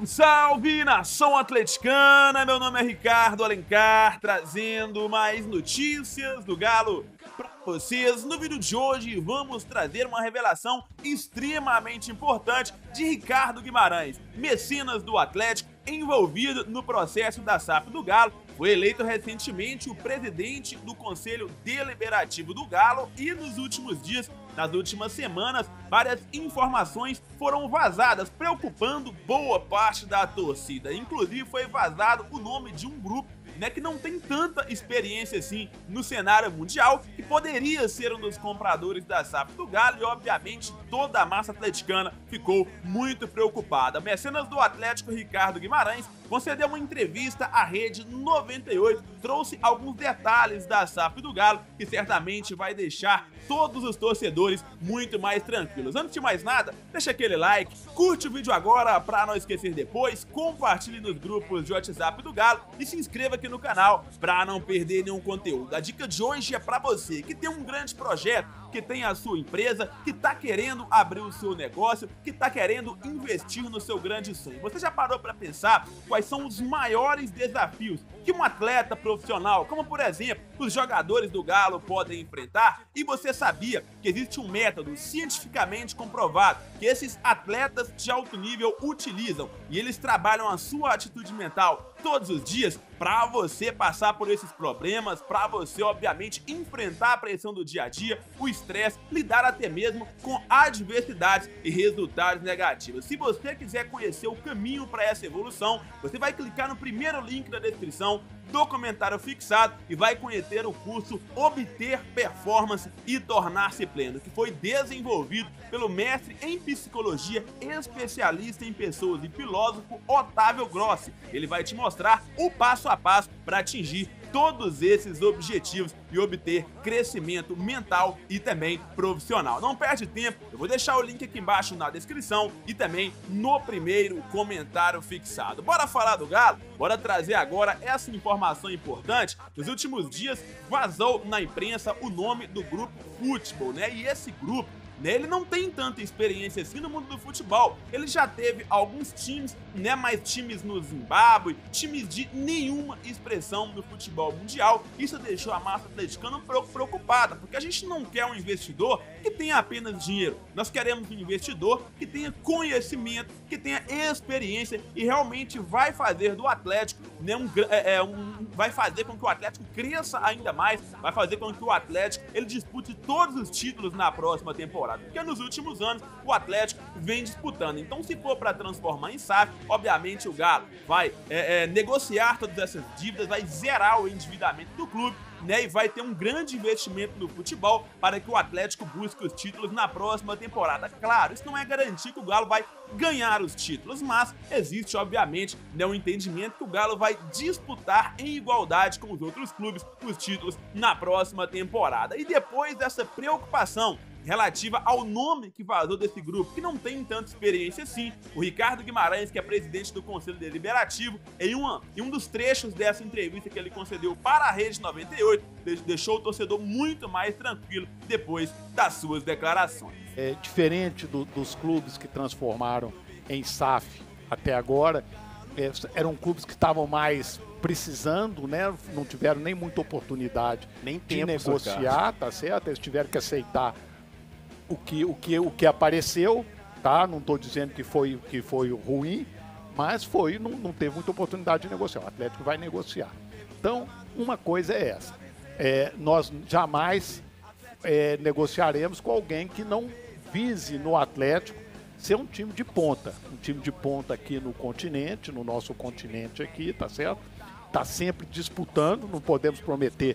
Salve, salve, nação atleticana! Meu nome é Ricardo Alencar, trazendo mais notícias do Galo para vocês. No vídeo de hoje vamos trazer uma revelação extremamente importante de Ricardo Guimarães, mecenas do Atlético, envolvido no processo da SAF do Galo. Foi eleito recentemente o presidente do Conselho Deliberativo do Galo e nos últimos dias, nas últimas semanas, várias informações foram vazadas, preocupando boa parte da torcida. Inclusive foi vazado o nome de um grupo que não tem tanta experiência assim no cenário mundial, que poderia ser um dos compradores da SAF do Galo, e obviamente toda a massa atleticana ficou muito preocupada. Mecenas do Atlético, Ricardo Guimarães, concedeu uma entrevista à Rede 98, trouxe alguns detalhes da SAF do Galo, que certamente vai deixar todos os torcedores muito mais tranquilos. Antes de mais nada, deixa aquele like, curte o vídeo agora para não esquecer depois, compartilhe nos grupos de WhatsApp do Galo e se inscreva aqui no canal para não perder nenhum conteúdo. A dica de hoje é para você que tem um grande projeto, que tem a sua empresa, que está querendo abrir o seu negócio, que está querendo investir no seu grande sonho. Você já parou para pensar quais são os maiores desafios que um atleta profissional, como por exemplo os jogadores do Galo, podem enfrentar? E você sabia que existe um método cientificamente comprovado que esses atletas de alto nível utilizam, e eles trabalham a sua atitude mental todos os dias para você passar por esses problemas, para você obviamente enfrentar a pressão do dia a dia, o estresse, lidar até mesmo com adversidades e resultados negativos. Se você quiser conhecer o caminho para essa evolução, você vai clicar no primeiro link da descrição do comentário fixado e vai conhecer o curso Obter Performance e Tornar-se Pleno, que foi desenvolvido pelo mestre em psicologia, especialista em pessoas e filósofo Otávio Grossi. Ele vai te mostrar o passo a passo para atingir todos esses objetivos e obter crescimento mental e também profissional. Não perde tempo, eu vou deixar o link aqui embaixo na descrição e também no primeiro comentário fixado. Bora falar do Galo? Bora trazer agora essa informação importante. Nos últimos dias vazou na imprensa o nome do grupo Futebol, e esse grupo, ele não tem tanta experiência assim no mundo do futebol. Ele já teve alguns times, mas times no Zimbábue, times de nenhuma expressão no futebol mundial. Isso deixou a massa atleticana um pouco preocupada, porque a gente não quer um investidor que tenha apenas dinheiro. Nós queremos um investidor que tenha conhecimento, que tenha experiência e realmente vai fazer do Atlético, vai fazer com que o Atlético cresça ainda mais, vai fazer com que o Atlético ele dispute todos os títulos na próxima temporada. Porque nos últimos anos o Atlético vem disputando. Então, se for para transformar em SAF, obviamente o Galo vai negociar todas essas dívidas, vai zerar o endividamento do clube, e vai ter um grande investimento no futebol para que o Atlético busque os títulos na próxima temporada. Claro, isso não é garantir que o Galo vai ganhar os títulos, mas existe obviamente um entendimento que o Galo vai disputar em igualdade com os outros clubes os títulos na próxima temporada. E depois dessa preocupação relativa ao nome que vazou desse grupo, que não tem tanta experiência assim, o Ricardo Guimarães, que é presidente do Conselho Deliberativo, em um dos trechos dessa entrevista que ele concedeu para a Rede 98, deixou o torcedor muito mais tranquilo depois das suas declarações. Diferente dos clubes que transformaram em SAF até agora, eram clubes que estavam mais precisando, não tiveram nem muita oportunidade nem de negociar, tá certo? Eles tiveram que aceitar o que apareceu, tá? Não estou dizendo que foi ruim, mas não teve muita oportunidade de negociar. O Atlético vai negociar. Então, uma coisa é essa. Nós jamais negociaremos com alguém que não vise no Atlético ser um time de ponta. Um time de ponta aqui no continente, no nosso continente aqui, tá certo? Tá sempre disputando, não podemos prometer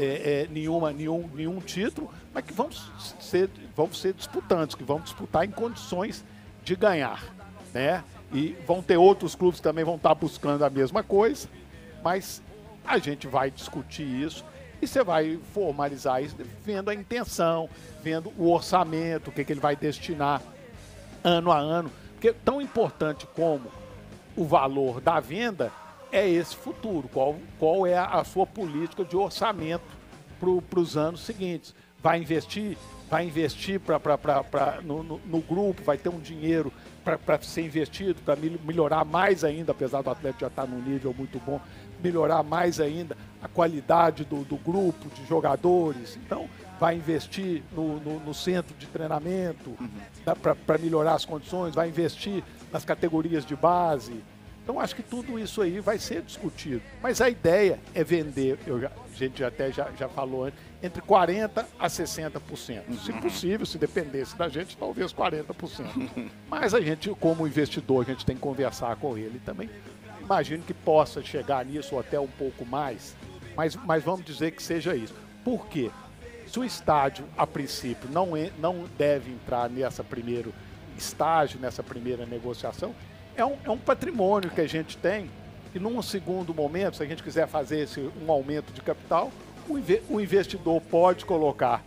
nenhum título, mas que vamos ser disputantes, que vão disputar em condições de ganhar, E vão ter outros clubes que também vão estar buscando a mesma coisa, mas a gente vai discutir isso e você vai formalizar isso vendo a intenção, vendo o orçamento, o que ele vai destinar ano a ano, porque tão importante como o valor da venda é esse futuro, qual é a sua política de orçamento para os anos seguintes. Vai investir no grupo, vai ter um dinheiro para ser investido, para melhorar mais ainda, apesar do Atlético já estar num nível muito bom, melhorar mais ainda a qualidade do grupo de jogadores. Então, vai investir no centro de treinamento para melhorar as condições, vai investir nas categorias de base. Então, acho que tudo isso aí vai ser discutido. Mas a ideia é vender, a gente até já falou antes, entre 40% a 60%. Se possível, se dependesse da gente, talvez 40%. Mas a gente, como investidor, a gente tem que conversar com ele também. Imagino que possa chegar nisso ou até um pouco mais, mas vamos dizer que seja isso. Por quê? Se o estádio, a princípio, não deve entrar nessa primeiro estágio, nessa primeira negociação, é um patrimônio que a gente tem e num segundo momento, se a gente quiser fazer um aumento de capital, o investidor pode colocar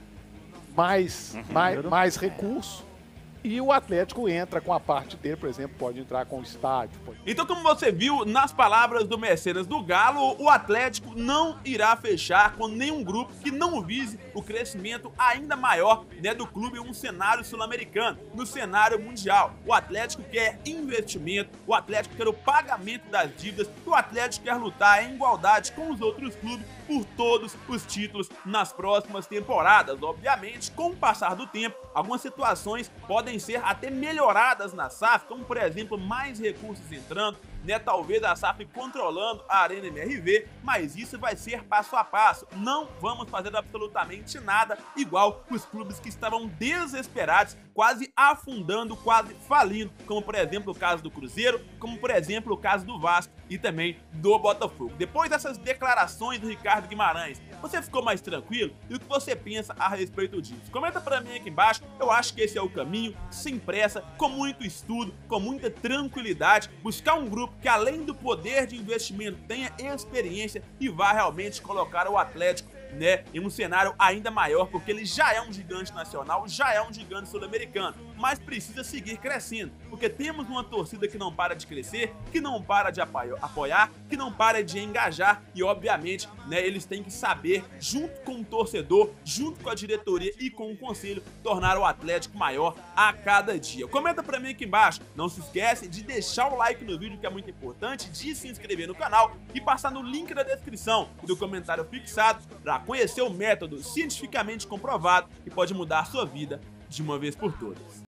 mais recursos e o Atlético entra com a parte dele, por exemplo, pode entrar com o estádio. Então, como você viu nas palavras do mecenas do Galo, o Atlético não irá fechar com nenhum grupo que não vise o crescimento ainda maior, né, do clube em um cenário sul-americano, no cenário mundial. O Atlético quer investimento, o Atlético quer o pagamento das dívidas, o Atlético quer lutar em igualdade com os outros clubes por todos os títulos nas próximas temporadas. Obviamente, com o passar do tempo, algumas situações podem ser até melhoradas na SAF, como por exemplo, mais recursos entrando, né, talvez a SAF controlando a Arena MRV, mas isso vai ser passo a passo. Não vamos fazer absolutamente nada igual os clubes que estavam desesperados, quase afundando, quase falindo, como por exemplo o caso do Cruzeiro, como por exemplo o caso do Vasco e também do Botafogo. Depois dessas declarações do Ricardo Guimarães, você ficou mais tranquilo? E o que você pensa a respeito disso? Comenta pra mim aqui embaixo. Eu acho que esse é o caminho, sem pressa, com muito estudo, com muita tranquilidade, buscar um grupo que além do poder de investimento tenha experiência e vá realmente colocar o Atlético, né, em um cenário ainda maior, porque ele já é um gigante nacional, já é um gigante sul-americano, mas precisa seguir crescendo, porque temos uma torcida que não para de crescer, que não para de apoiar, que não para de engajar e obviamente, né, eles têm que saber, junto com o torcedor, junto com a diretoria e com o conselho, tornar o Atlético maior a cada dia. Comenta pra mim aqui embaixo, não se esquece de deixar o like no vídeo, que é muito importante, de se inscrever no canal e passar no link da descrição e do comentário fixado para conhecer o método cientificamente comprovado que pode mudar sua vida de uma vez por todas.